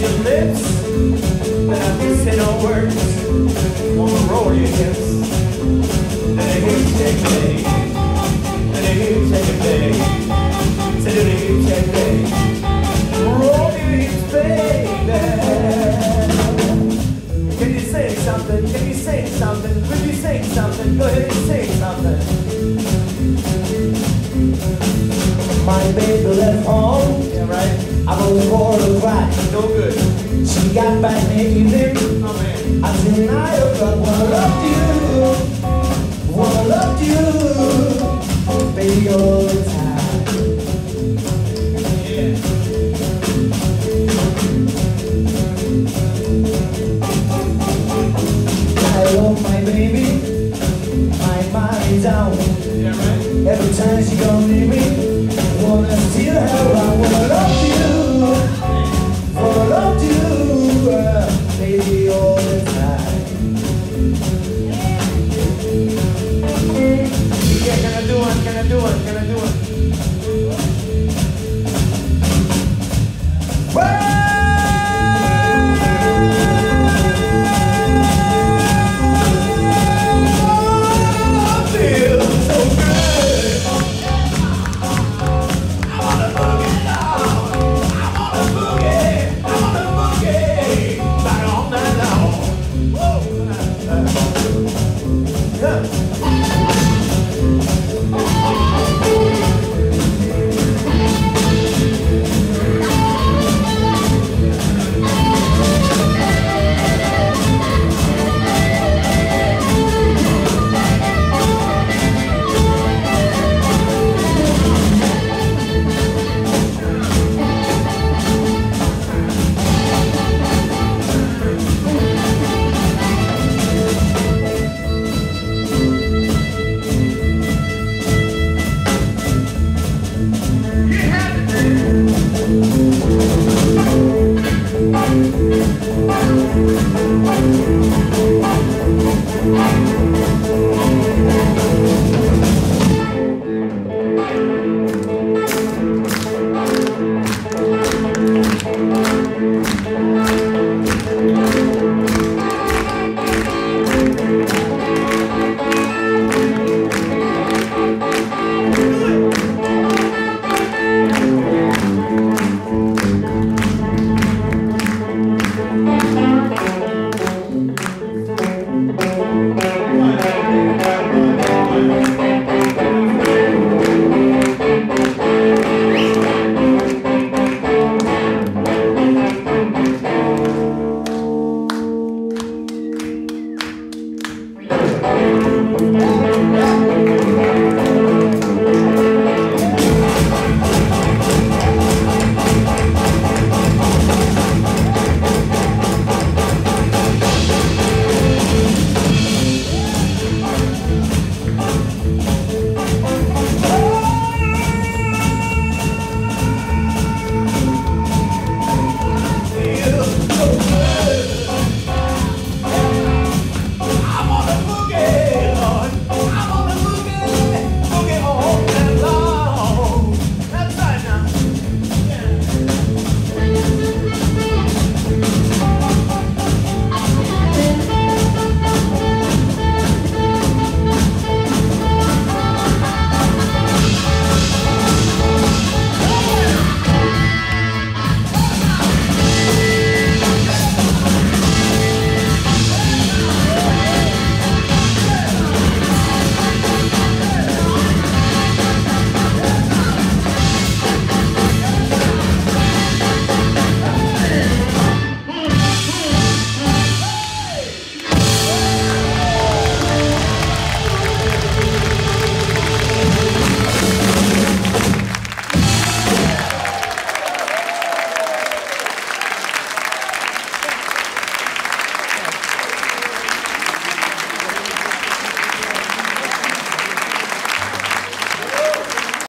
your lips, but I can say no words. Wanna roll your hips, and I hear you take me, and I hear you take me, say do you take me, roll your hips, baby. Can you sing something? Can you sing something? Will you sing something? Go ahead and sing something. My baby left home. Yeah, right. I was for a cry. No good. She got back in the evening. Oh man. I said, I wanna love you. Wanna love you. Baby, all the time.